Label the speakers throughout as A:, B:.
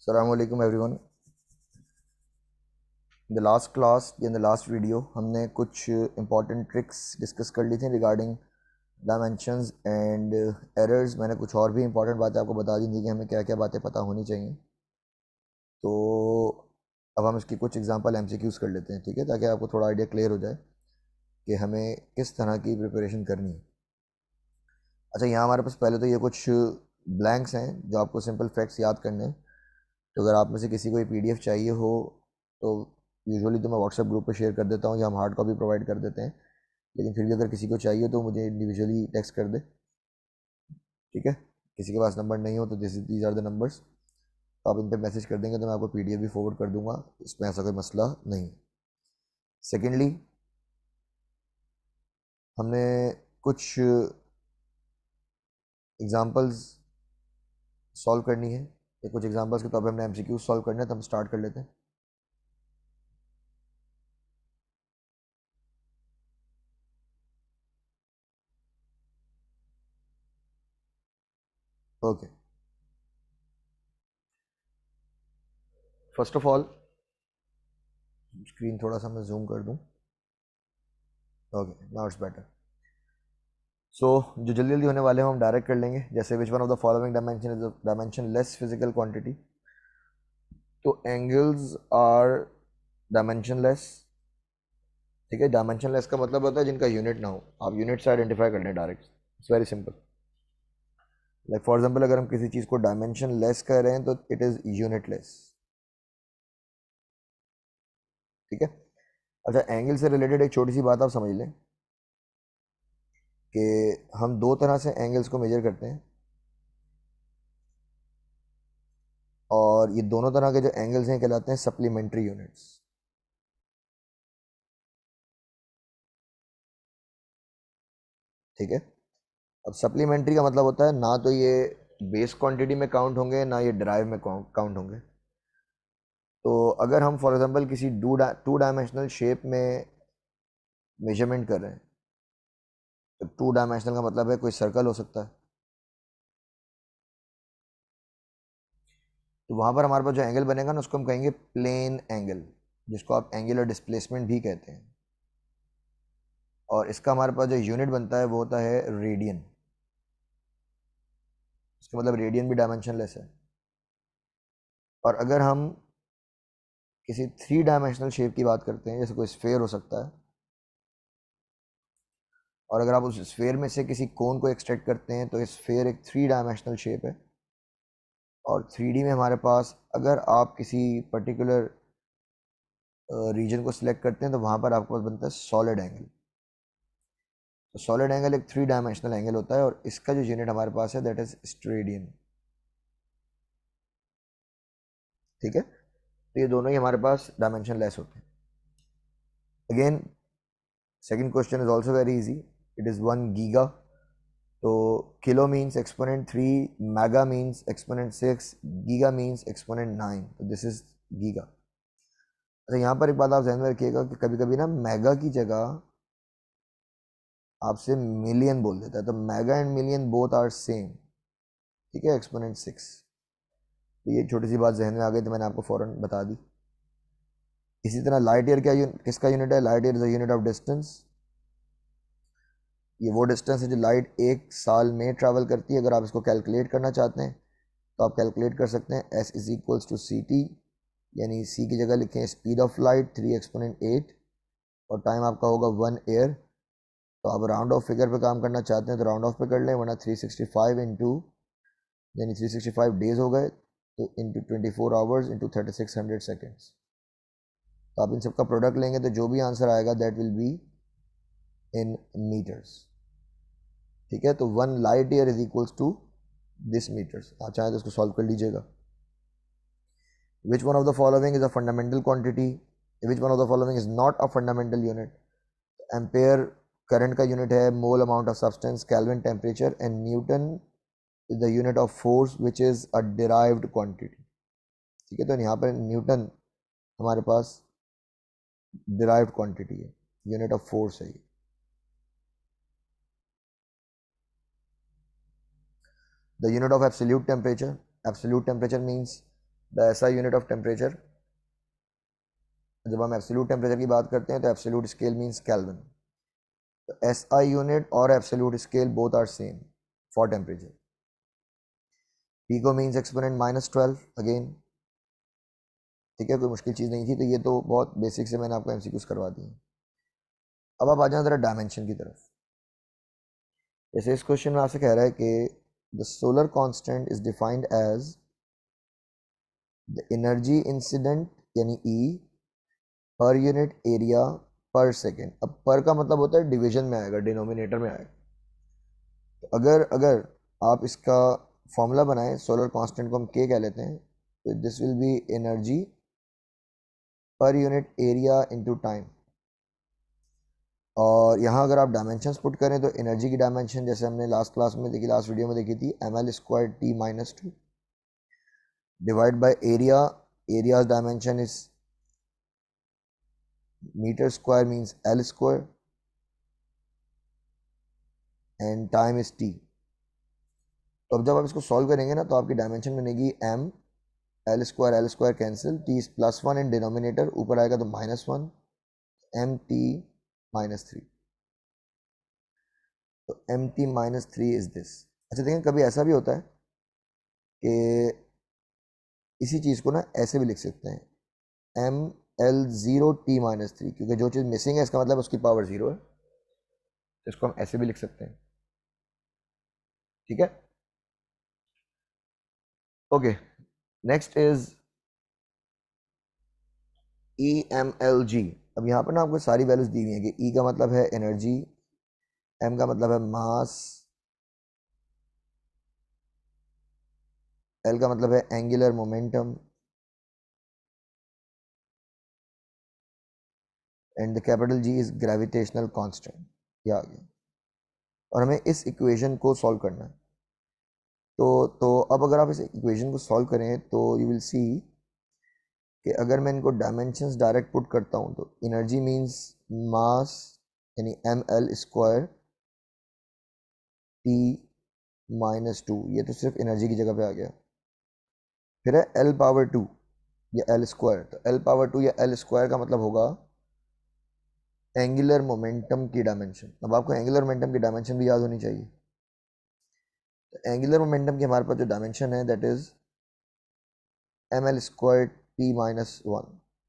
A: Assalamualaikum everyone. In the last class या in the last video हमने कुछ important tricks discuss कर ली थी regarding dimensions and errors. मैंने कुछ और भी important बातें आपको बता दी थी कि हमें क्या क्या बातें पता होनी चाहिए. तो अब हम इसकी कुछ एग्जांपल MCQs कर लेते हैं, ठीक है, ताकि आपको थोड़ा आइडिया क्लियर हो जाए कि हमें किस तरह की प्रिपरेशन करनी है. अच्छा, यहाँ हमारे पास पहले तो ये कुछ ब्लैंक्स हैं जो आपको सिंपल फैक्ट्स याद करने हैं. तो अगर आप में से किसी को ये PDF चाहिए हो तो यूजुअली तो मैं व्हाट्सएप ग्रुप पे शेयर कर देता हूँ या हम हार्ड कॉपी प्रोवाइड कर देते हैं, लेकिन फिर भी अगर किसी को चाहिए तो मुझे इंडिविजुअली टेक्स्ट कर दे, ठीक है. किसी के पास नंबर नहीं हो तो दीज आर द नंबर्स, तो आप इन पर मैसेज कर देंगे तो मैं आपको PDF भी फॉरवर्ड कर दूंगा, इसमें ऐसा कोई मसला नहीं. सेकेंडली, हमने कुछ एग्जाम्पल्स सॉल्व करनी है, या कुछ एग्जाम्पल्स के तौर पर हमने MCQ सॉल्व करना है, तो हम स्टार्ट कर लेते हैं. Okay, first of all screen थोड़ा सा मैं जूम कर दूं. Okay, now it's better. So जो जल्दी जल्दी होने वाले हैं हम डायरेक्ट कर लेंगे. जैसे which one of the following dimension is dimensionless physical quantity. तो एंगल्स आर डायमेंशन लेस, ठीक है. डायमेंशन लेस का मतलब होता है जिनका यूनिट ना हो. आप यूनिट से आइडेंटिफाई कर लें direct, it's very simple. Like for example, अगर हम किसी चीज़ को डायमेंशन लेस कर रहे हैं तो इट इज़ यूनिट लेस, ठीक है. अच्छा, एंगल से रिलेटेड एक छोटी सी बात आप समझ लें कि हम दो तरह से एंगल्स को मेजर करते हैं, और ये दोनों तरह के जो एंगल्स हैं कहलाते हैं सप्लीमेंट्री यूनिट्स, ठीक है. अब सप्लीमेंट्री का मतलब होता है ना तो ये बेस क्वांटिटी में काउंट होंगे ना ये ड्राइव में काउंट होंगे. तो अगर हम फॉर एग्जांपल किसी टू डायमेंशनल शेप में मेजरमेंट कर रहे हैं, तो टू डायमेंशनल का मतलब है कोई सर्कल हो सकता है, तो वहाँ पर हमारे पास जो एंगल बनेगा ना उसको हम कहेंगे प्लेन एंगल, जिसको आप एंगुलर डिस्प्लेसमेंट भी कहते हैं. और इसका हमारे पास जो यूनिट बनता है वो होता है रेडियन. इसका मतलब रेडियन भी डायमेंशन लेस है. और अगर हम किसी थ्री डायमेंशनल शेप की बात करते हैं, जैसे कोई स्फेयर हो सकता है, और अगर आप उस स्फेयर में से किसी कोन को एक्सट्रैक्ट करते हैं तो स्फेयर एक थ्री डायमेंशनल शेप है. और 3D में हमारे पास अगर आप किसी पर्टिकुलर रीजन को सिलेक्ट करते हैं तो वहाँ पर आपके पास बनता है सॉलिड एंगल. तो सॉलिड एंगल एक थ्री डायमेंशनल एंगल होता है और इसका जो यूनिट हमारे पास है दैट इज स्टेरेडियन, ठीक है. तो ये दोनों ही हमारे पास डायमेंशन लेस होते हैं. Again, second question is also very easy. It is 1 giga. तो kilo means exponent 3, mega means exponent 6, giga means exponent 9. तो दिस इज गीगा. अच्छा, यहाँ पर एक बात आप ध्यान में रखिएगा कि कभी कभी ना मेगा की जगह आपसे मिलियन बोल देता है, तो mega and million both are same, ठीक है, एक्सपोनेंट 6. तो ये छोटी सी बात जहन में आ गई तो मैंने आपको फ़ौरन बता दी. इसी तरह लाइट ईयर किसका यूनिट है? Light year is the unit of distance. ये वो डिस्टेंस है जो लाइट एक साल में ट्रैवल करती है. अगर आप इसको कैलकुलेट करना चाहते हैं तो आप कैलकुलेट कर सकते हैं. S is equals to CT, यानी C की जगह लिखें स्पीड ऑफ लाइट 3 एक्सपोनेंट 8, और टाइम आपका होगा 1 ईयर. तो आप राउंड ऑफ फिगर पे काम करना चाहते हैं तो राउंड ऑफ पे कर लें, वरना 365 इंटू, यानी 365 डेज हो गए, तो इंटू 24 आवर्स इंटू 3600 सेकेंड्स. तो आप इन सबका प्रोडक्ट लेंगे तो जो भी आंसर आएगा that will be in meters, ठीक है. तो 1 light year is equals to this meters. आप चाहें तो इसको सॉल्व कर लीजिएगा. Which one of the following is a fundamental quantity? Which one of the following is not a fundamental unit? Ampere current का यूनिट है, mole amount of substance, kelvin temperature, and newton is the unit of force which is a derived quantity, ठीक है. तो यहाँ पर newton हमारे पास derived quantity है, यूनिट ऑफ फोर्स है ये. The unit of absolute temperature. Absolute temperature means the SI unit of temperature, जब हम एब्सोल्यूट टेम्परेचर की बात करते हैं तो एब्सोल्यूट स्केल मीन्स केल्विन, तो एसआई यूनिट और absolute scale both are same for temperature. Pico means exponent -12 again, ठीक है, कोई मुश्किल चीज़ नहीं थी, तो ये तो बहुत बेसिक से मैंने आपको एमसीक्यूज करवा दी। अब आप आ जाए ज़रा डायमेंशन की तरफ। जैसे इस क्वेश्चन में आपसे कह रहा है कि the solar constant is defined as the energy incident यानी ई पर यूनिट एरिया पर सेकेंड। अब पर का मतलब होता है डिवीजन में आएगा, डिनोमिनेटर में आएगा। तो अगर अगर आप इसका फॉर्मूला बनाएं, सोलर कांस्टेंट को हम के कह लेते हैं, तो this will be energy per unit area into time. और यहाँ अगर आप डायमेंशंस पुट करें तो एनर्जी की डायमेंशन जैसे हमने लास्ट क्लास में देखी, लास्ट वीडियो में देखी थी, ml² T-2 divide by area, area's dimension is meter square means L² and time is T। तो अब जब आप इसको सॉल्व करेंगे ना तो आपकी डायमेंशन बनेगी m L² cancel, T is +1 in denominator, ऊपर आएगा तो -1 MT-3, तो MT-3 इज दिस। अच्छा देखें, कभी ऐसा भी होता है कि इसी चीज़ को ना ऐसे भी लिख सकते हैं ML0T-3, क्योंकि जो चीज़ मिसिंग है इसका मतलब उसकी पावर 0 है, तो इसको हम ऐसे भी लिख सकते हैं, ठीक है। Okay, next is EMLG। अब यहाँ पर ना आपको सारी वैल्यूज दी हुई है कि E का मतलब है एनर्जी, M का मतलब है मास, L का मतलब है angular momentum, and the capital G is gravitational constant. ये आ गया, और हमें इस इक्वेशन को सॉल्व करना है। तो अब अगर आप इस इक्वेशन को सॉल्व करें तो यू विल सी कि अगर मैं इनको डायमेंशंस डायरेक्ट पुट करता हूँ तो एनर्जी मींस मास यानी ml² T-2, ये तो सिर्फ एनर्जी की जगह पे आ गया। फिर है L⁻² या L², तो L⁻² या L² का मतलब होगा एंगुलर मोमेंटम की डायमेंशन। अब आपको एंगुलर मोमेंटम की डायमेंशन भी याद होनी चाहिए। तो एंगुलर मोमेंटम की हमारे पास जो डायमेंशन है that is ml² T-1।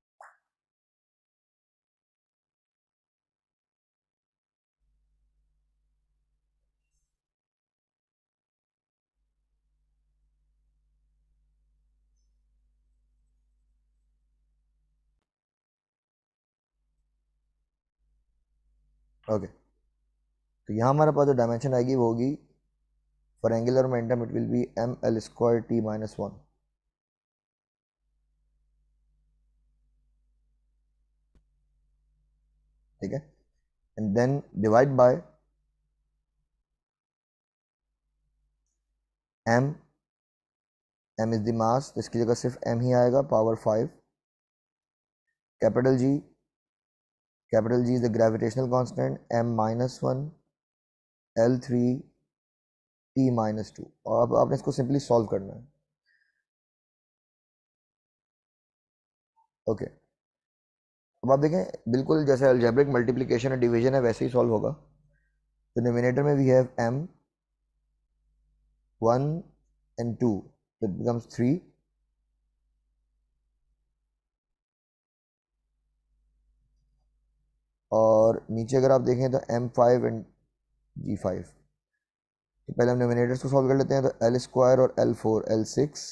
A: Okay, तो यहाँ हमारे पास जो डायमेंशन आएगी वो होगी for angular momentum it will be ml² T-1, ठीक है, and then divide by m, m is the mass, तो इसकी जगह सिर्फ m ही आएगा, power 5, capital G, capital G is the gravitational constant, m-1 L3 T-2, और अब आपने इसको सिंपली सॉल्व करना है। ओके, अब आप देखें बिल्कुल जैसे अलजेब्रिक मल्टीप्लिकेशन और डिवीजन है वैसे ही सॉल्व होगा। तो डिनोमिनेटर में we have m 1 and 2, so it becomes 3, और नीचे अगर आप देखें तो m5 and g5। तो पहले हम डिनोमिनेटर्स को सॉल्व कर लेते हैं, तो L² और L4 L6,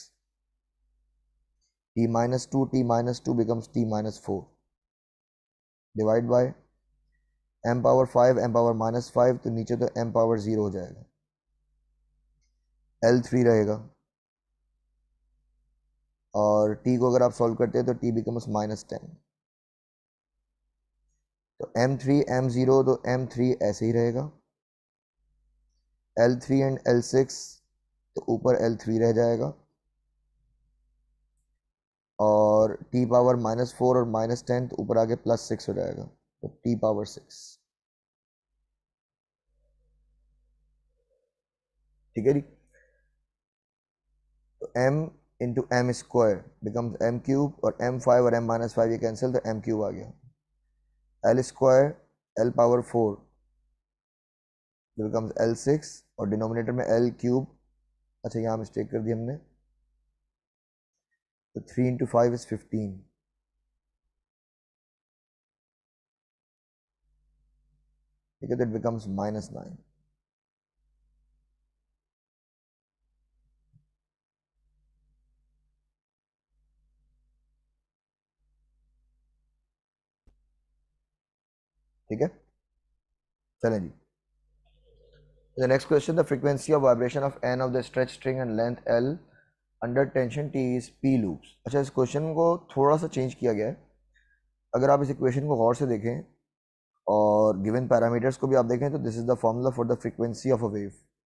A: T-2 T-2 becomes T-4 divide by m⁻5 m⁻−5, तो नीचे तो m⁻0 हो जाएगा, L3 रहेगा, और t को अगर आप सॉल्व करते हैं तो t becomes -10, तो m3 m0, तो m3 ऐसे ही रहेगा, L3 एंड L6, तो ऊपर L3 रह जाएगा, और t⁻⁻4 और -10, तो ऊपर आके +6 हो जाएगा, तो t⁻6, ठीक है जी। तो m into M square becomes M cube, और एम फाइव और एम माइनस फाइव ये कैंसिल, तो एम क्यूब आ गया। L square L power four becomes L six, और डिनोमिनेटर में एल क्यूब, अच्छा यहाँ मिस्टेक कर दी हमने, तो 3 इंटू फाइव इज 15, ठीक है, तो इट बिकम्स -9। ठीक है, चलें जी। The next question, the frequency of vibration of n of the stretch string and length L under tension T is P loops। अच्छा, इस क्वेश्चन को थोड़ा सा चेंज किया गया है। अगर आप इस इक्वेशन को गौर से देखें और गिवन पैरामीटर्स को भी आप देखें, तो this is the formula for the frequency of a wave,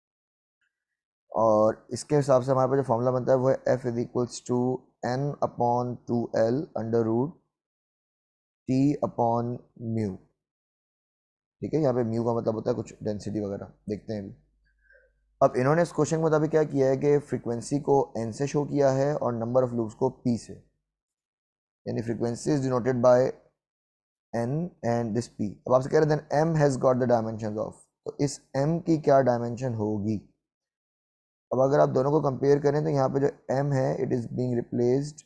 A: और इसके हिसाब से हमारे पास जो फॉर्मूला बनता है वो है F is equals to n upon 2L under root T upon mu. ठीक है, यहाँ पे म्यू का मतलब होता है कुछ डेंसिटी वगैरह, देखते हैं अभी। अब इन्होंने इस क्वेश्चन के मुताबिक क्या किया है कि फ्रीक्वेंसी को n से शो किया है और नंबर ऑफ लूप्स को p से, यानी frequency is denoted by n and this p। अब आपसे कह रहे हैं then m has got the dimensions of, तो इस m की क्या डायमेंशन होगी। अब अगर आप दोनों को कंपेयर करें तो यहाँ पे जो m है it is being replaced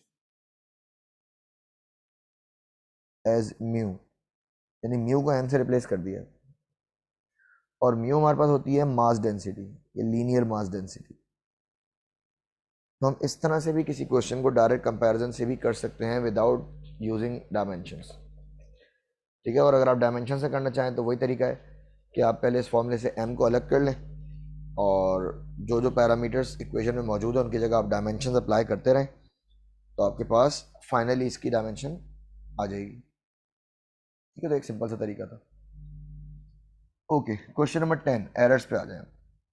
A: as mu, यानी म्यू को m से रिप्लेस कर दिया, और म्यू हमारे पास होती है मास डेंसिटी, ये लीनियर मास डेंसिटी। तो हम इस तरह से भी किसी क्वेश्चन को डायरेक्ट कंपैरिजन से भी कर सकते हैं विदाउट यूजिंग डायमेंशंस। ठीक है, और अगर आप डायमेंशन से करना चाहें तो वही तरीका है कि आप पहले इस फॉर्मूले से m को अलग कर लें, और जो जो पैरामीटर्स इक्वेशन में मौजूद है उनकी जगह आप डायमेंशन अप्लाई करते रहें, तो आपके पास फाइनली इसकी डायमेंशन आ जाएगी। ठीक है, तो एक सिंपल सा तरीका था। ओके, क्वेश्चन नंबर 10, एरर्स पे आ जाए।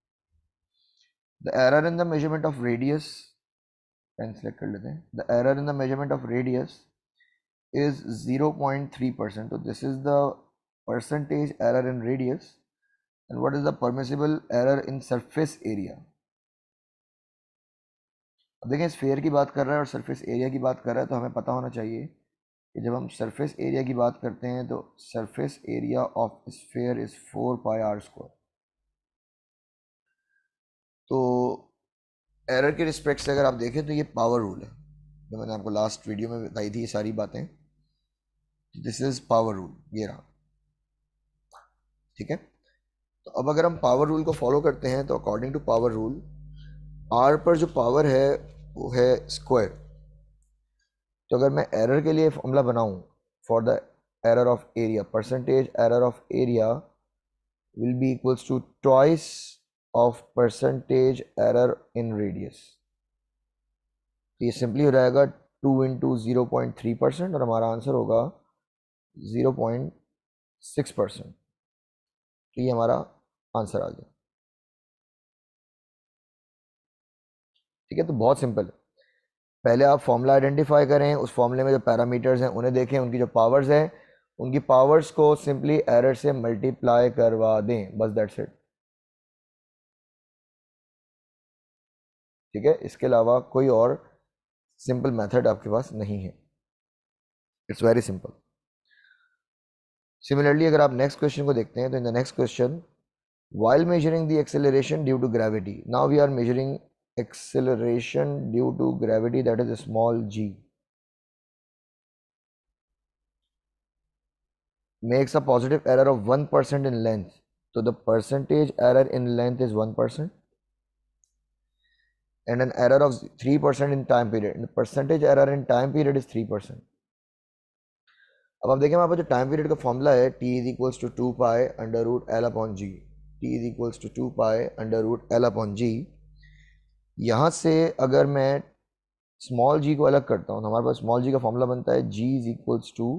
A: The error in the measurement of radius, pen select कर लेते हैं। The error in the measurement of radius is 0.3%, so this is the percentage error in radius, and what is the permissible error in surface area। अब देखें, sphere की बात कर रहा है और सरफेस एरिया की बात कर रहा है, तो हमें पता होना चाहिए कि जब हम सरफेस एरिया की बात करते हैं तो surface area of sphere is 4πr²। तो एरर के रिस्पेक्ट से अगर आप देखें तो ये पावर रूल है, जो मैंने आपको लास्ट वीडियो में बताई थी ये सारी बातें, दिस इज पावर रूल, ये रहा। ठीक है, तो अब अगर हम पावर रूल को फॉलो करते हैं तो according to power rule R पर जो पावर है वो है स्क्वायर। तो अगर मैं एरर के लिए फॉर्मूला बनाऊं for the error of area, percentage error of area will be equals to twice of percentage error in radius. तो ये सिंपली हो जाएगा 2 इंटू 0.3%, और हमारा आंसर होगा 0.6%। तो ये हमारा आंसर आ गया। ठीक है, तो बहुत सिंपल है। पहले आप फॉर्मूला आइडेंटिफाई करें, उस फॉर्मूले में जो पैरामीटर्स हैं उन्हें देखें, उनकी जो पावर्स हैं उनकी पावर्स को सिंपली एरर से मल्टीप्लाई करवा दें, बस दैट्स इट। ठीक है, इसके अलावा कोई और सिंपल मेथड आपके पास नहीं है, इट्स वेरी सिंपल। सिमिलरली अगर आप नेक्स्ट क्वेश्चन को देखते हैं तो in the next question, while measuring the acceleration due to gravity, now we are measuring acceleration due to gravity, that is a small g, makes a positive error of 1% in length, so the percentage error in length is 1%, and an error of 3% in time period, and the percentage error in time period is 3%। अब आप देखें हमारे पास जो time period का formula है t is equals to 2 pi under root L upon G, T is equals to 2 pi under root L upon G. यहाँ से अगर मैं स्मॉल जी को अलग करता हूँ तो हमारे पास स्मॉल जी का फॉर्मूला बनता है g इज इक्वल्स टू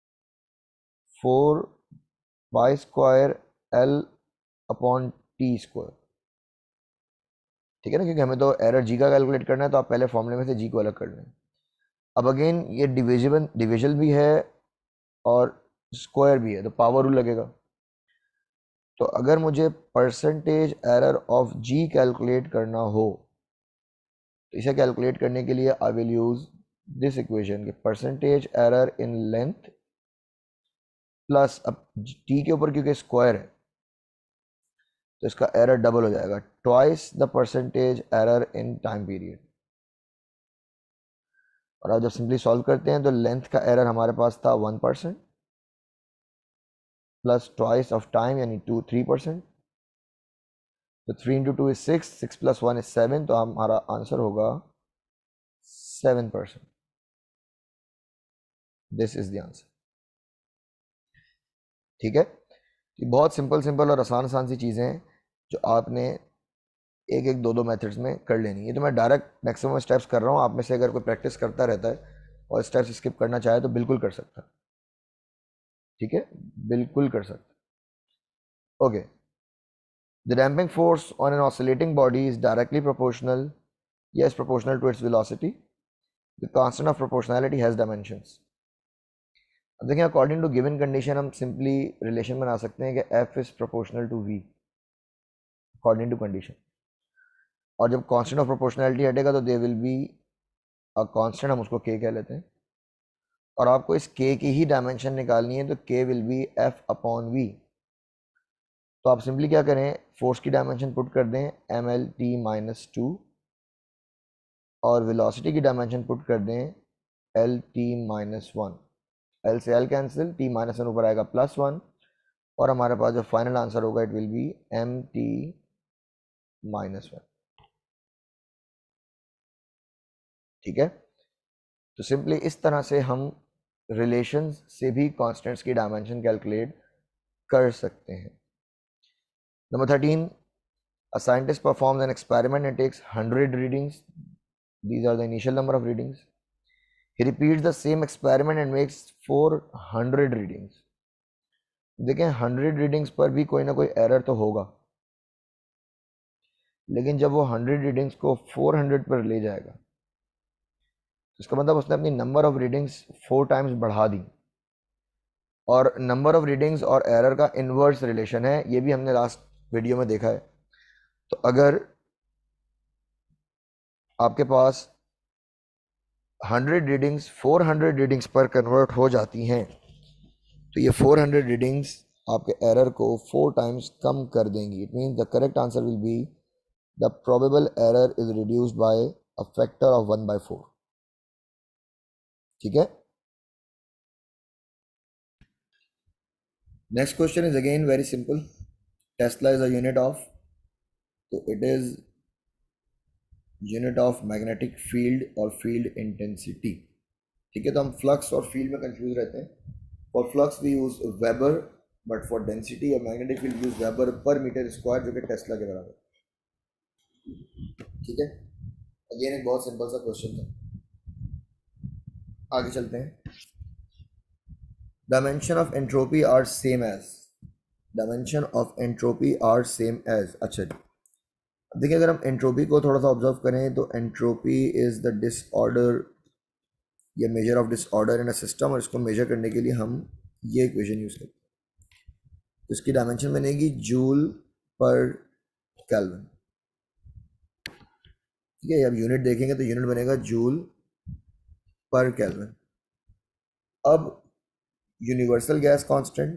A: 4 पाई² एल अपॉन टी स्क्वायर। ठीक है ना, क्योंकि हमें तो एरर जी का कैलकुलेट करना है, तो आप पहले फॉर्मूले में से जी को अलग कर लें। अब अगेन ये डिविजल भी है और स्क्वायर भी है, तो पावर रूल लगेगा। तो अगर मुझे percentage error of G calculate करना हो तो इसे कैलकुलेट करने के लिए I will use this equation के percentage error in length plus, अब टी के ऊपर क्योंकि स्क्वायर है तो इसका एरर डबल हो जाएगा, twice the percentage error in time period. और अब जब सिंपली सॉल्व करते हैं तो लेंथ का एरर हमारे पास था 1% प्लस ट्वाइस ऑफ टाइम यानी 3%। तो 3 इंटू 2 इज 6, 6 प्लस 1 इज 7, तो हमारा आंसर होगा 7%। This is the answer. ठीक है, ये बहुत सिंपल और आसान आसान सी चीज़ें हैं जो आपने एक एक दो दो मेथड्स में कर लेनी है। तो मैं डायरेक्ट मैक्सिमम स्टेप्स कर रहा हूँ, आप में से अगर कोई प्रैक्टिस करता रहता है और स्टेप्स स्किप करना चाहे तो बिल्कुल कर सकता है। ठीक है, बिल्कुल कर सकता है। Okay, the damping force on an oscillating body is directly proportional, yes proportional to its velocity. The constant of proportionality has dimensions. अब देखिए, अकॉर्डिंग टू गिवन कंडीशन हम सिंपली रिलेशन बना सकते हैं कि f is proportional to v according to condition. और जब constant of proportionality हटेगा तो they will be a constant, हम उसको k कह लेते हैं। और आपको इस k की ही डायमेंशन निकालनी है तो k will be f upon v। तो आप सिंपली क्या करें, फोर्स की डायमेंशन पुट कर दें mlt-2 और वेलोसिटी की डायमेंशन पुट कर दें lt-1। एल से एल कैंसिल, t-1 ऊपर आएगा +1 और हमारे पास जो फाइनल आंसर होगा इट विल बी mt-1। ठीक है, तो सिंपली इस तरह से हम रिलेशंस से भी कांस्टेंट्स की डायमेंशन कैलकुलेट कर सकते हैं। Number 13, a scientist performs an experiment and takes 100 readings. These are the initial number of readings. He repeats the same experiment and makes 400 readings. देखें 100 रीडिंग्स पर भी कोई ना कोई एरर तो होगा, लेकिन जब वो 100 रीडिंग्स को 400 पर ले जाएगा तो इसका मतलब उसने अपनी नंबर ऑफ रीडिंग्स 4 टाइम्स बढ़ा दी। और नंबर ऑफ रीडिंग्स और एरर का इनवर्स रिलेशन है, ये भी हमने लास्ट वीडियो में देखा है। तो अगर आपके पास 100 रीडिंग्स 400 रीडिंग्स पर कन्वर्ट हो जाती हैं तो ये 400 रीडिंग्स आपके एरर को 4 टाइम्स कम कर देंगी। It means the correct answer will be the probable error is reduced by a factor of 1/4। ठीक है, next question is again very simple. Tesla is a unit of, तो it is unit of magnetic field और field intensity. ठीक है, तो हम flux और field में कंफ्यूज रहते हैं। For flux we use weber, but for density और magnetic field use weber per meter square, जो कि टेस्ला के बराबर। ठीक है, अगेन एक बहुत सिंपल सा क्वेश्चन था। आगे चलते हैं। Dimension of entropy are same as, dimension of entropy are same as. अच्छा जी, देखिए अगर हम एंट्रोपी को थोड़ा सा ऑब्जर्व करें तो एंट्रोपी इज द डिसऑर्डर या measure of disorder in a system, और इसको मेजर करने के लिए हम ये इक्वेशन यूज करते हैं। तो इसकी डायमेंशन बनेगी जूल पर केल्विन। ठीक है, अब यूनिट देखेंगे तो यूनिट बनेगा जूल पर केल्विन। अब universal gas constant,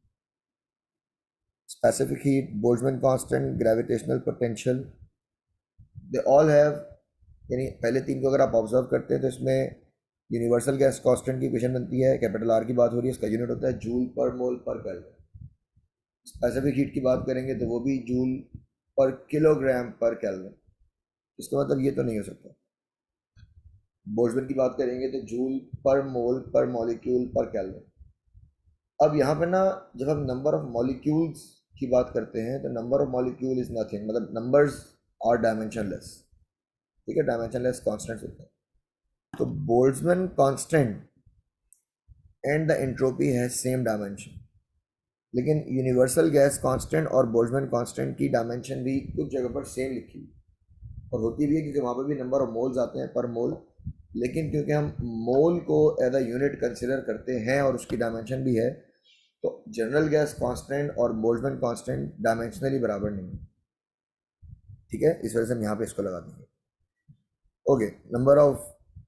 A: specific heat, Boltzmann constant, gravitational potential, they all have, यानी पहले तीन को अगर आप ऑब्जर्व करते हैं तो इसमें यूनिवर्सल गैस कांस्टेंट की इक्वेशन बनती है, कैपिटल आर की बात हो रही है, इसका यूनिट होता है जूल पर मोल पर केल्विन। स्पेसिफिक हीट की बात करेंगे तो वो भी जूल पर किलोग्राम पर केल्विन। इसका मतलब ये तो नहीं हो सकता। बोल्ट्जमैन की बात करेंगे तो जूल पर मोल पर मॉलिक्यूल पर केल्विन। अब यहाँ पे ना जब हम नंबर ऑफ मॉलिक्यूल्स की बात करते हैं तो number of molecule is nothing, मतलब नंबर्स आर डायमेंशनलेस। ठीक है, डायमेंशनलेस कांस्टेंट्स होते हैं। तो Boltzmann constant and the entropy has same dimension, लेकिन यूनिवर्सल गैस कांस्टेंट और बोल्ट्जमैन कांस्टेंट की डायमेंशन भी कुछ जगह पर सेम लिखी हुई और होती भी है, क्योंकि वहाँ पर भी नंबर ऑफ मोल्स आते हैं पर मोल, लेकिन क्योंकि हम मोल को एज अ यूनिट कंसिडर करते हैं और उसकी डायमेंशन भी है, तो जनरल गैस कांस्टेंट और बोल्ट्जमैन कांस्टेंट डायमेंशनली बराबर नहीं है। ठीक है, इस वजह से हम यहाँ पे इसको लगा देंगे। Okay, number of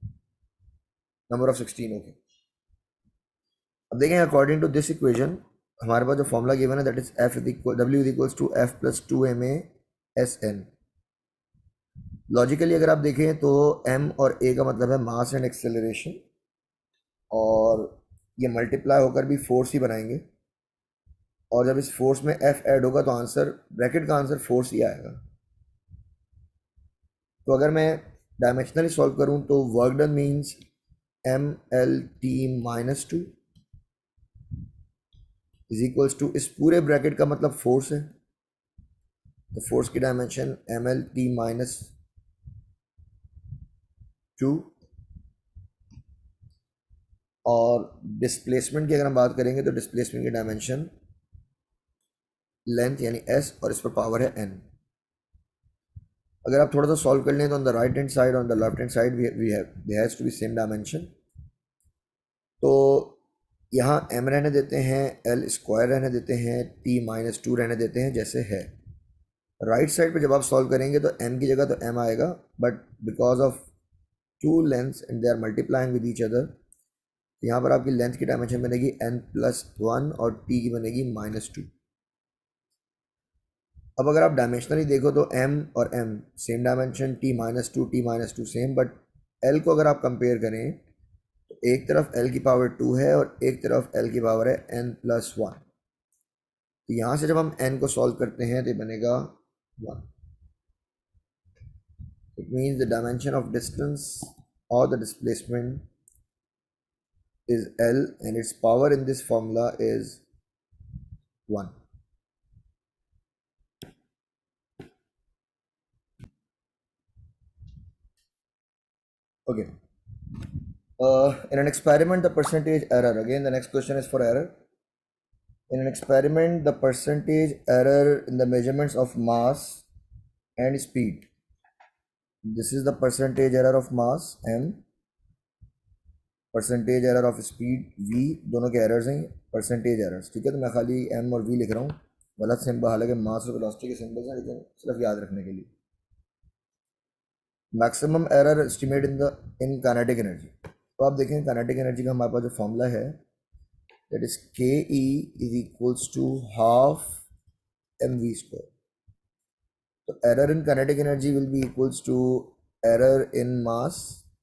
A: 16, okay. अब देखें अकॉर्डिंग टू दिस इक्वेशन हमारे पास जो फॉर्मूला गिवन है that is W is equals to F plus 2ma/SN। Logically अगर आप देखें तो M और A का मतलब है मास एंड एक्सेलरेशन, और ये मल्टीप्लाई होकर भी फोर्स ही बनाएंगे, और जब इस फोर्स में F ऐड होगा तो आंसर, ब्रैकेट का आंसर फोर्स ही आएगा। तो अगर मैं डायमेंशनली सॉल्व करूं तो work done means MLT-2 is equals to, इस पूरे ब्रैकेट का मतलब फोर्स है, तो फोर्स की डायमेंशन MLT-2, और डिस्प्लेसमेंट की अगर हम बात करेंगे तो डिस्प्लेसमेंट की डायमेंशन लेंथ यानी S, और इस पर पावर है N। अगर आप थोड़ा सा सॉल्व कर लें तो on the right hand side, on the left hand side we has to be same dimension. तो यहाँ M रहने देते हैं, L स्क्वायर रहने देते हैं, T-2 रहने देते हैं जैसे है। राइट साइड पे जब आप सॉल्व करेंगे तो M की जगह तो M आएगा, but because of two lengths and they are multiplying with each other, यहाँ पर आपकी लेंथ की डायमेंशन बनेगी N+1 और T की बनेगी -2। अब अगर आप डायमेंशनली देखो तो M और M same dimension, T-2 T-2 same, but L को अगर आप कंपेयर करें तो एक तरफ L की पावर 2 है और एक तरफ L की पावर है N+1। तो यहाँ से जब हम N को सॉल्व करते हैं तो ये बनेगा 1। It means the dimension of distance और the displacement is L and its power in this formula is 1. Okay. In an experiment, the percentage error, again the next question is for error. In an experiment, the percentage error in the measurements of mass and speed. This is the percentage error of mass M, percentage error of speed V, दोनों के errors हैं, percentage errors, ठीक है। तो मैं खाली M और V लिख रहा हूँ, गलत सिंबल, हालांकि मास और वेलोसिटी के सिंबल्स हैं, लेकिन सिर्फ याद रखने के लिए। Maximum error estimate in kinetic energy. तो आप देखें काइनेटिक एनर्जी का हमारे पास जो फॉर्मूला है that is KE is equals to half mv²। तो error in kinetic energy will be equals to error in mass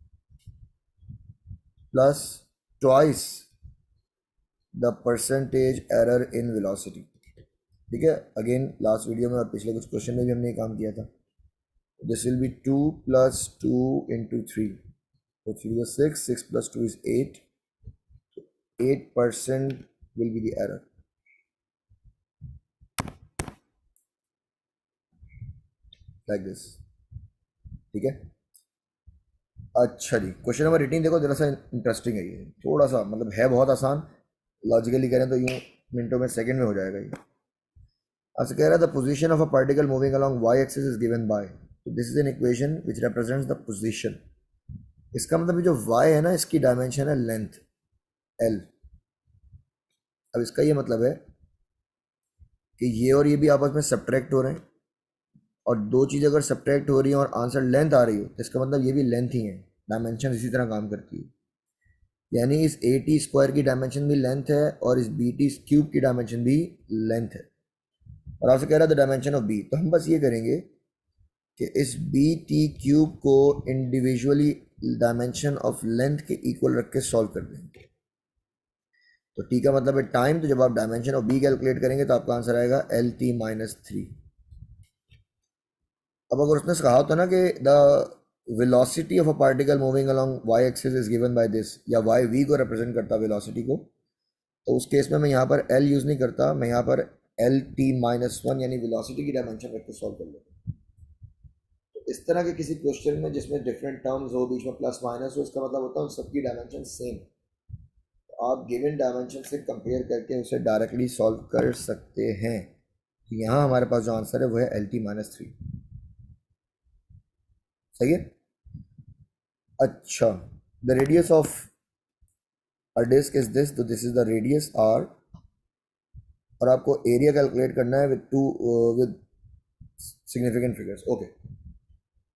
A: plus twice the percentage error in velocity, ठीक है। अगेन लास्ट वीडियो में और पिछले कुछ क्वेश्चन में भी हमने ये काम किया था। This will be 2 plus 2 into 3. So 3 is 6, 6 plus 2 is 8. 8% will be the error. Like this. ठीक है। अच्छा जी, क्वेश्चन नंबर 18 देखो, जरा सा इंटरेस्टिंग है ये, थोड़ा सा मतलब है बहुत आसान, लॉजिकली करें तो यूँ मिनटों में, सेकंड में हो जाएगा ये। आपसे कह रहा है the position of a particle moving along y axis is given by, तो this is an equation which represents the position. इसका मतलब ये जो y है ना, इसकी डायमेंशन है लेंथ L। अब इसका ये मतलब है कि ये और ये भी आपस में सब्ट्रैक्ट हो रहे हैं, और दो चीज़ अगर सब्ट्रैक्ट हो रही हैं और आंसर लेंथ आ रही हो तो इसका मतलब ये भी लेंथ ही है, डायमेंशन इसी तरह काम करती है। यानी इस AT² की डायमेंशन भी लेंथ है और इस BT³ की डायमेंशन भी लेंथ है। और आपसे कह रहा था डायमेंशन ऑफ B, तो हम बस ये करेंगे कि इस BT³ को इंडिविजुअली डायमेंशन ऑफ लेंथ के इक्वल रख के सॉल्व कर देंगे। तो T का मतलब है टाइम, तो जब आप डायमेंशन ऑफ B कैलकुलेट करेंगे तो आपका आंसर आएगा LT-3। अब अगर उसने कहा होता ना कि the velocity of a particle moving along y axis is given by this, या y को रिप्रेजेंट करता वेलोसिटी को, तो उस केस में मैं यहाँ पर L यूज़ नहीं करता, मैं यहाँ पर LT-1 यानी वेलोसिटी की डायमेंशन रख के सॉल्व कर लेता। तो इस तरह के किसी क्वेश्चन में जिसमें डिफरेंट टर्म्स हो, बीच में प्लस माइनस हो, इसका मतलब होता है उन सबकी डायमेंशन सेम। आप गिवन डायमेंशन से कंपेयर करके उसे डायरेक्टली सॉल्व कर सकते हैं। तो यहाँ हमारे पास जो आंसर है वो है LT-3। सही है। अच्छा, the radius of a disc is this, तो this is the radius R, और आपको एरिया कैलकुलेट करना है विद सिग्निफिकेंट फिगर्स। ओके,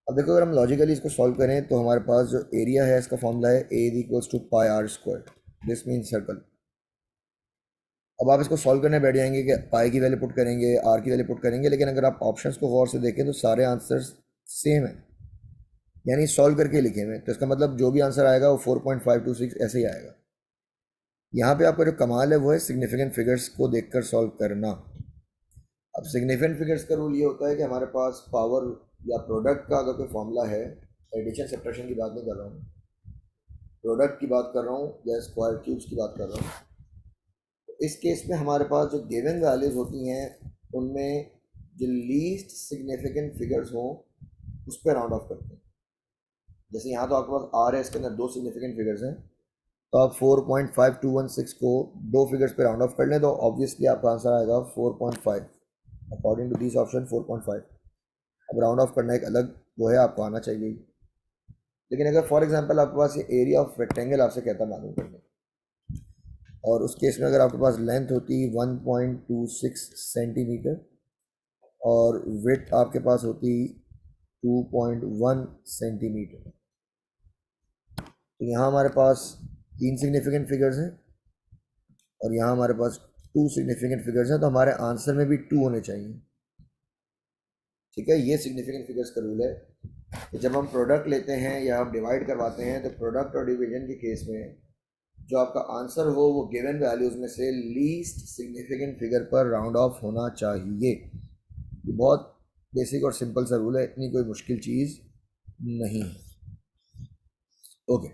A: अब देखो, अगर हम लॉजिकली इसको सॉल्व करें तो हमारे पास जो एरिया है इसका फॉर्मूला है A equals to pi R square, this mean circle. अब आप इसको सॉल्व करने बैठ जाएंगे कि पाई की वैल्यू पुट करेंगे, आर की वैल्यू पुट करेंगे, लेकिन अगर आप ऑप्शंस को गौर से देखें तो सारे आंसर्स सेम है, यानी सॉल्व करके लिखे हुए, तो इसका मतलब जो भी आंसर आएगा वो 4.526 ऐसे ही आएगा। यहाँ पे आपका जो कमाल है वो है सिग्निफिकेंट फिगर्स को देखकर सॉल्व करना। अब सिग्निफिकेंट फिगर्स का रूल ये होता है कि हमारे पास पावर या प्रोडक्ट का अगर कोई फॉर्मूला है, एडिशन सब्ट्रैक्शन की बात नहीं कर रहा हूँ, प्रोडक्ट की बात कर रहा हूँ या स्क्वायर क्यूब्स की बात कर रहा हूँ, तो इस केस में हमारे पास जो गिवन वैल्यूज होती हैं उनमें जो लीस्ट सिग्निफिकेंट फिगर्स हों उस पर राउंड ऑफ करते हैं। जैसे यहाँ तो आपके पास आर है, इसके अंदर दो सिग्निफिकेंट फिगर्स हैं, तो आप 4.5216 को दो फिगर्स पे राउंड ऑफ कर लें तो ऑब्वियसली आपका आंसर आएगा 4.5, अकॉर्डिंग टू दिस ऑप्शन 4.5। अब राउंड ऑफ करना एक अलग वो है, आपको आना चाहिए। लेकिन अगर फॉर एग्जांपल आपके पास ये एरिया ऑफ रेक्टेंगल आपसे कहता मालूम करने, और उस केस में अगर आपके पास लेंथ होती 1.26 सेंटीमीटर और विड्थ आपके पास होती 2.1 सेंटीमीटर, तो यहाँ हमारे पास तीन सिग्निफिकेंट फिगर्स हैं और यहाँ हमारे पास टू सिग्निफिकेंट फिगर्स हैं, तो हमारे आंसर में भी टू होने चाहिए। ठीक है, ये सिग्निफिकेंट फिगर्स का रूल है कि जब हम प्रोडक्ट लेते हैं या हम डिवाइड करवाते हैं तो प्रोडक्ट और डिवीजन के केस में जो आपका आंसर हो वो गिवन वैल्यूज में से लीस्ट सिग्निफिकेंट फिगर पर राउंड ऑफ होना चाहिए। ये बहुत बेसिक और सिंपल सा रूल है, इतनी कोई मुश्किल चीज़ नहीं है। Okay,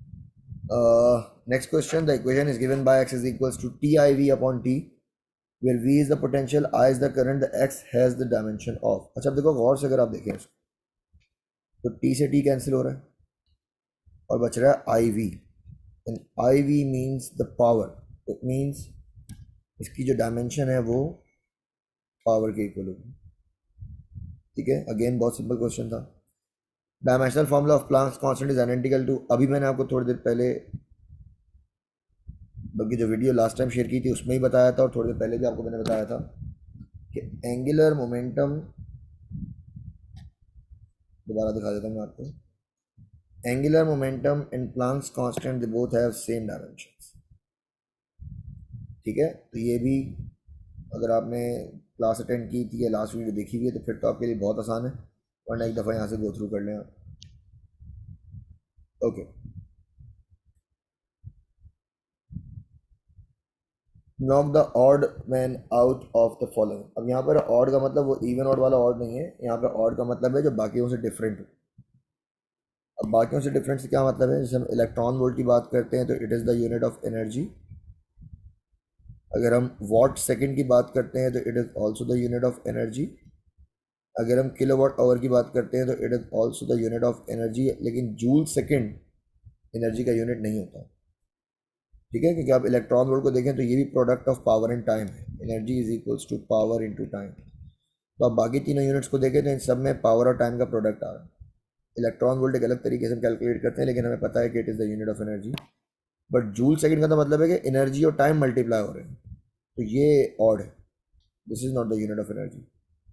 A: next question, the equation is given by x is equals to TIV upon T, where V is the potential, I is the current, the x has the dimension of। अच्छा, अब देखो गौर से अगर आप देखें इसको तो T से T कैंसिल हो रहा है और बच रहा है IV, and IV means the power, it means इसकी जो डायमेंशन है वो पावर के इक्वल होगी। ठीक है, अगेन बहुत सिंपल क्वेश्चन था। Dimensional formula of Planck's constant is identical to, अभी मैंने आपको थोड़ी देर पहले, बल्कि जो वीडियो लास्ट टाइम शेयर की थी उसमें ही बताया था और थोड़ी देर पहले भी आपको मैंने बताया था कि एंगुलर मोमेंटम, दोबारा दिखा देता हूँ मैं आपको, angular momentum and Planck's constant they both have same dimensions. ठीक है, तो ये भी अगर आपने क्लास अटेंड की थी या लास्ट वीडियो देखी हुई है तो फिर तो आपके लिए बहुत आसान है, वरना एक दफ़ा यहाँ से गो थ्रू कर लें आप। Okay, knock the odd man out of the following. अब यहाँ पर ऑड का मतलब वो इवन ऑड वाला ऑड नहीं है, यहाँ पर ऑड का मतलब है जो बाकियों से डिफरेंट हो। अब बाकियों से डिफरेंट से क्या मतलब है, जैसे हम इलेक्ट्रॉन वोल्ट की बात करते हैं तो it is the unit of energy, अगर हम वॉट सेकंड की बात करते हैं तो it is also the unit of energy, अगर हम किलो वाट आवर की बात करते हैं तो it is also the unit of energy, लेकिन जूल सेकंड एनर्जी का यूनिट नहीं होता। ठीक है, क्योंकि आप इलेक्ट्रॉन वोल्ट को देखें तो ये भी product of power and time है, energy is equals to power into time. तो आप बाकी तीनों यूनिट्स को देखें तो इन सब में पावर और टाइम का प्रोडक्ट आ रहा है। इलेक्ट्रॉन वोल्ट एक अलग तरीके से हम कैलकुलेट करते हैं, लेकिन हमें पता है कि it is the unit of energy, but joule second का तो मतलब है कि एनर्जी और टाइम मल्टीप्लाई हो रहे हैं, तो ये ऑड है, this is not the unit of energy.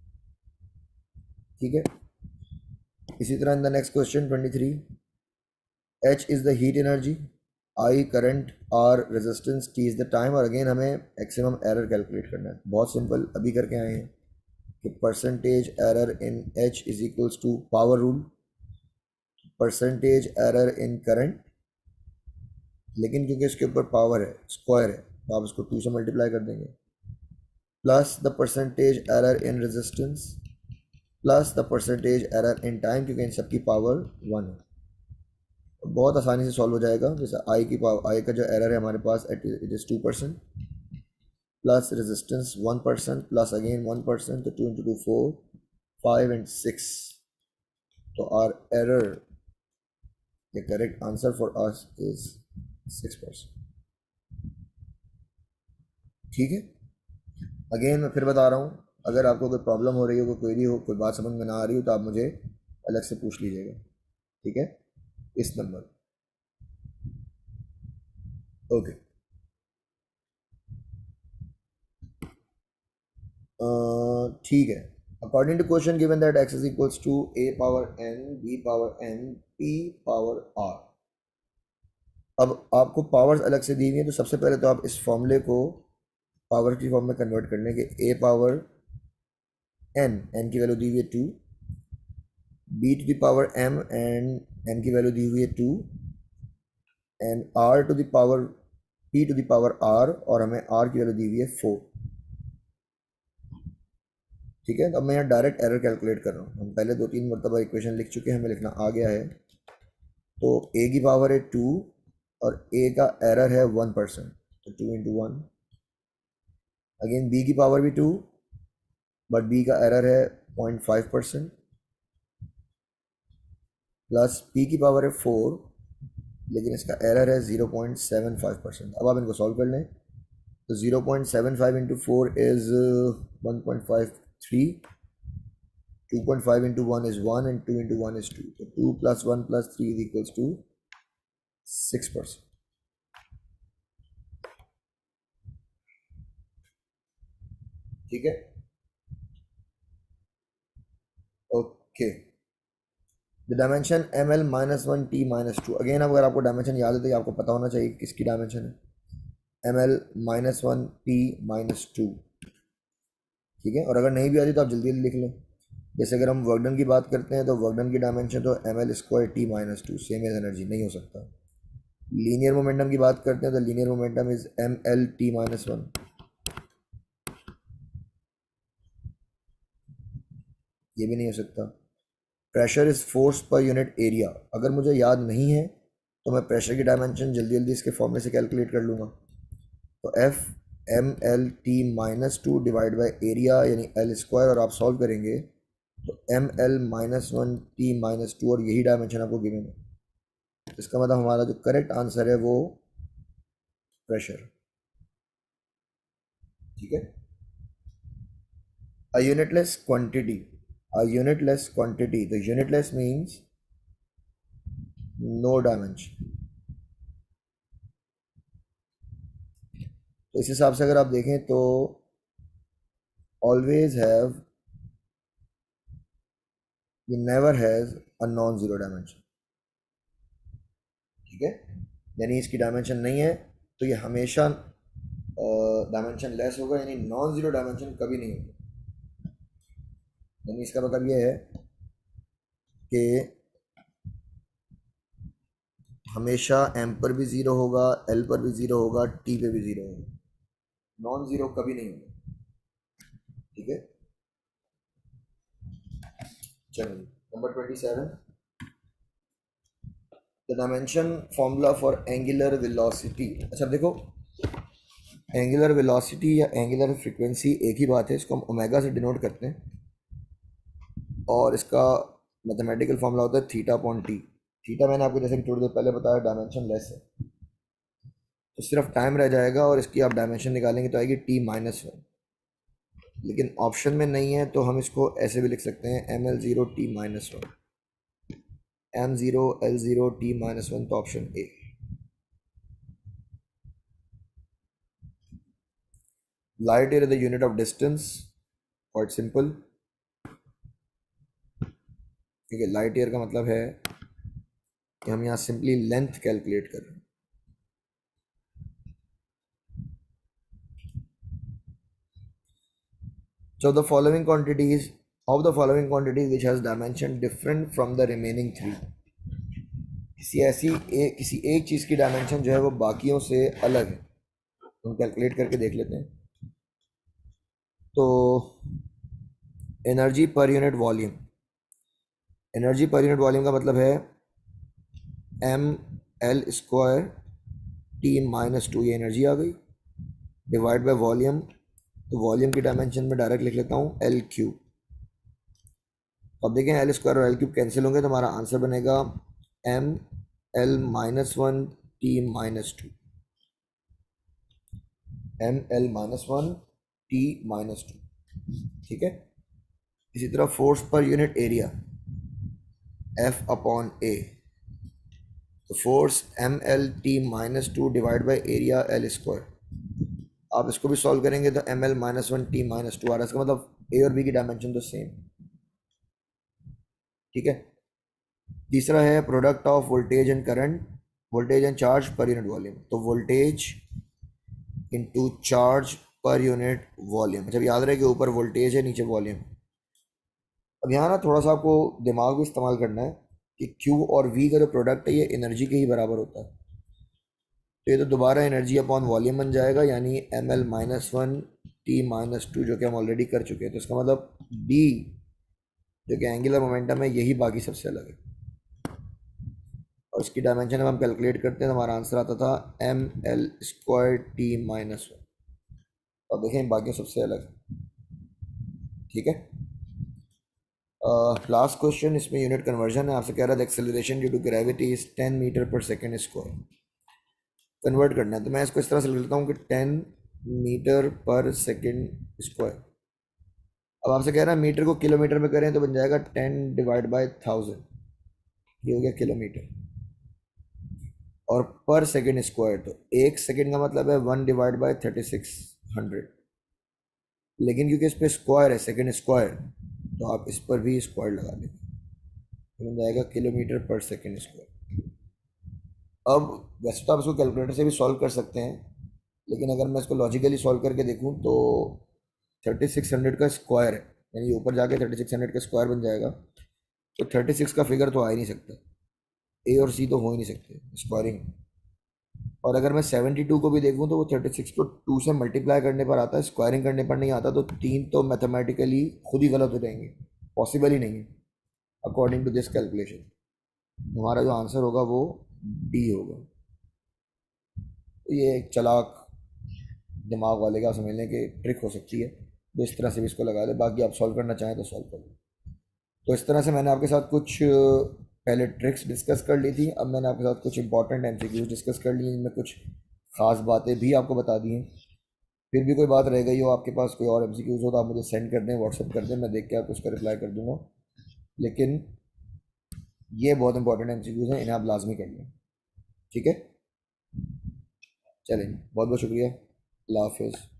A: ठीक है, इसी तरह in the next question 23, H is the heat energy, I current, R resistance, T is the time, और अगेन हमें मैक्सिमम एरर कैलकुलेट करना है। बहुत सिंपल, अभी करके आए हैं कि percentage error in H is equals to power rule, percentage error in current, लेकिन क्योंकि इसके ऊपर पावर है, स्क्वायर है, तो आप इसको 2 से मल्टीप्लाई कर देंगे, plus the percentage error in resistance plus the percentage error in time, क्योंकि इन सबकी पावर 1 है। बहुत आसानी से सॉल्व हो जाएगा। जैसे आई की पावर, आई का जो एरर है हमारे पास it is 2%, plus resistance 1%, plus again 1%, तो 2 इंटू 2 4, 5 एंड 6, तो our error, the correct answer for us is 6%। ठीक है, अगेन मैं फिर बता रहा हूँ, अगर आपको कोई प्रॉब्लम हो रही हो, कोई क्वेरी हो, कोई बात समझ में ना आ रही हो तो आप मुझे अलग से पूछ लीजिएगा। ठीक है, इस नंबर। ओके, ठीक है, According to question given that x is equals to a power n, b power n, p power r. अब आपको पावर्स अलग से दी हुई है, तो सबसे पहले तो आप इस फॉर्मूले को पावर की फॉर्म में कन्वर्ट करने के a पावर n की वैल्यू दी हुई है 2, b to the power m and n की वैल्यू दी हुई है 2, and r to the power p to the power r, और हमें r की वैल्यू दी हुई है 4. ठीक है, तो अब मैं यहाँ डायरेक्ट एरर कैलकुलेट कर रहा हूँ. हम पहले 2-3 मरतबा इक्वेशन लिख चुके हैं, हमें लिखना आ गया है. तो a की पावर है 2 और a का एरर है 1%, तो 2 इंटू 1. अगेन b की पावर भी 2 बट b का एरर है 0.5%, प्लस p की पावर है 4 लेकिन इसका एरर है 0.75%. अब आप इनको सॉल्व कर लें, तो 0.75 into 4 is 1.53, 2.5 into 1 is 1 and 2 into 1 is 2, तो 2 plus 1 plus 3 is equals to 6%. ठीक है, okay. The dimension M L -1 t -2. Again अगर आपको डायमेंशन याद है तो आपको पता होना चाहिए किसकी डायमेंशन है, एम एल -1 t -2. ठीक है, और अगर नहीं भी आती तो आप जल्दी जल्दी लिख लें. जैसे अगर हम वर्क डन की बात करते हैं तो वर्क डन की डायमेंशन तो M L square t -2, same as energy, नहीं हो सकता. लीनियर मोमेंटम की बात करते हैं तो linear momentum is M L t -1. ये भी नहीं हो सकता. Pressure is force per unit area. अगर मुझे याद नहीं है तो मैं प्रेशर की डायमेंशन जल्दी जल्दी इसके फॉर्मूले से कैलकुलेट कर लूँगा. तो F M L T -2 divide by area यानी एल स्क्वायर, और आप सॉल्व करेंगे तो एम एल -1 t -2, और यही डायमेंशन आपको गिवन है. इसका मतलब हमारा जो करेक्ट आंसर है वो प्रेशर. ठीक है. A unitless quantity, a unitless quantity. The unitless means no dimension. तो इस हिसाब से अगर आप देखें तो always have, it never has a non-zero dimension. ठीक है, यानी इसकी डायमेंशन नहीं है तो ये हमेशा डायमेंशन लेस होगा, यानी नॉन ज़ीरो डायमेंशन कभी नहीं होगा. यानी इसका मतलब ये है कि हमेशा m पर भी ज़ीरो होगा, l पर भी ज़ीरो होगा, t पे भी ज़ीरो होगा, नॉन ज़ीरो कभी नहीं होगा. ठीक है, चलो number 27. The dimension formula for angular velocity. अच्छा देखो, एंगुलर वेलोसिटी या एंगुलर फ्रीक्वेंसी एक ही बात है. इसको हम ओमेगा से डिनोट करते हैं और इसका मैथमेटिकल फॉर्मूला होता है थीटा अपॉन टी. थीटा मैंने आपको जैसे कि थोड़ी देर पहले बताया डायमेंशन लेस है, तो सिर्फ टाइम रह जाएगा और इसकी आप डायमेंशन निकालेंगे तो आएगी t -1. लेकिन ऑप्शन में नहीं है तो हम इसको ऐसे भी लिख सकते हैं ml0 t -1, m0 l0 t -1, तो option A. Light year is the unit of distance. Quite simple. ठीक है, लाइट ईयर का मतलब है कि हम यहाँ सिंपली लेंथ कैलकुलेट कर रहे हैं. So the following quantities which has dimension different from the remaining 3. किसी एक चीज़ की डायमेंशन जो है वो बाकियों से अलग है, हम कैलकुलेट करके देख लेते हैं. तो energy per unit volume. Energy per unit volume का मतलब है एम एल स्क्वायर t -2, ये एनर्जी आ गई, डिवाइड बाय वॉल्यूम. तो वॉल्यूम की डायमेंशन में डायरेक्ट लिख लेता हूँ एल क्यूब. अब देखें एल स्क्वायर और एल क्यूब कैंसिल होंगे तो हमारा आंसर बनेगा M L -1 t -2, M L -1 t -2. ठीक है. इसी तरह force per unit area F upon A. तो force M L T -2 divide by area L square. आप इसको भी सॉल्व करेंगे तो एम एल -1 t -2 आ रहा है. इसका मतलब ए और बी की डायमेंशन तो सेम, ठीक है। तीसरा है product of voltage and current, voltage and charge per unit volume, तो voltage into charge per unit volume. जब याद रहे कि ऊपर वोल्टेज है नीचे वॉल्यूम। अब यहाँ ना थोड़ा सा आपको दिमाग भी इस्तेमाल करना है कि Q और V का जो प्रोडक्ट है ये एनर्जी के ही बराबर होता है, तो ये तो दोबारा एनर्जी अपॉन वॉल्यूम बन जाएगा, यानी ml-1 T-2 जो कि हम ऑलरेडी कर चुके हैं। तो इसका मतलब D जो कि एंगुलर मोमेंटम है यही बाकी सबसे अलग है, और इसकी डायमेंशन जब हम कैलकुलेट करते हैं तो हमारा आंसर आता था ml² T-1। अब देखें बाकी सबसे अलग, ठीक है। लास्ट क्वेश्चन, इसमें यूनिट कन्वर्जन है। आपसे कह रहा था acceleration due to gravity is 10 metre per second square, convert करना है। तो मैं इसको इस तरह से लिख लेता हूँ कि 10 मीटर पर सेकेंड स्क्वायर। अब आपसे कह रहा है मीटर को किलोमीटर में करें तो बन जाएगा 10 डिवाइड बाई 1000, ये हो गया किलोमीटर। और पर सेकेंड स्क्वायर, तो एक सेकेंड का मतलब है 1 डिवाइड बाई 3600, लेकिन क्योंकि इस पर स्क्वायर है सेकेंड स्क्वायर, तो आप इस पर भी स्क्वायर लगा देंगे, तो बन जाएगा किलोमीटर पर सेकेंड स्क्वायर। अब वैसे तो आप इसको कैलकुलेटर से भी सॉल्व कर सकते हैं, लेकिन अगर मैं इसको लॉजिकली सॉल्व करके देखूं तो 3600 का स्क्वायर है, यानी ऊपर जाके 3600 का स्क्वायर बन जाएगा, तो 36 का फिगर तो आ ही नहीं सकता, ए और सी तो हो ही नहीं सकते स्क्वायरिंग। और अगर मैं 72 को भी देखूं तो वो 36 को 2 से मल्टीप्लाई करने पर आता है, स्क्वायरिंग करने पर नहीं आता, तो तीन तो मैथमेटिकली खुद ही गलत हो जाएंगे, पॉसिबल ही नहीं है अकॉर्डिंग टू दिस कैलकुलेशन। हमारा जो आंसर होगा वो डी होगा। तो ये एक चलाक दिमाग वाले का समझने की ट्रिक हो सकती है, जो इस तरह से भी इसको लगा दे। बाकी आप सॉल्व करना चाहें तो सॉल्व कर लो। तो इस तरह से मैंने आपके साथ कुछ पहले ट्रिक्स डिस्कस कर ली थी, अब मैंने आपके साथ कुछ इंपॉर्टेंट एमसीक्यूज डिस्कस कर लिए, जिनमें कुछ ख़ास बातें भी आपको बता दी हैं। फिर भी कोई बात रह गई हो आपके पास, कोई और एमसीक्यूज हो, तो आप मुझे सेंड कर दें, व्हाट्सअप कर दें, मैं देख के आपको उसका रिप्लाई कर दूंगा। लेकिन ये बहुत इंपॉर्टेंट एमसीक्यूज हैं, इन्हें आप लाजमी कर लें, ठीक है। चलें, बहुत बहुत शुक्रिया, अल्लाह हाफिज़।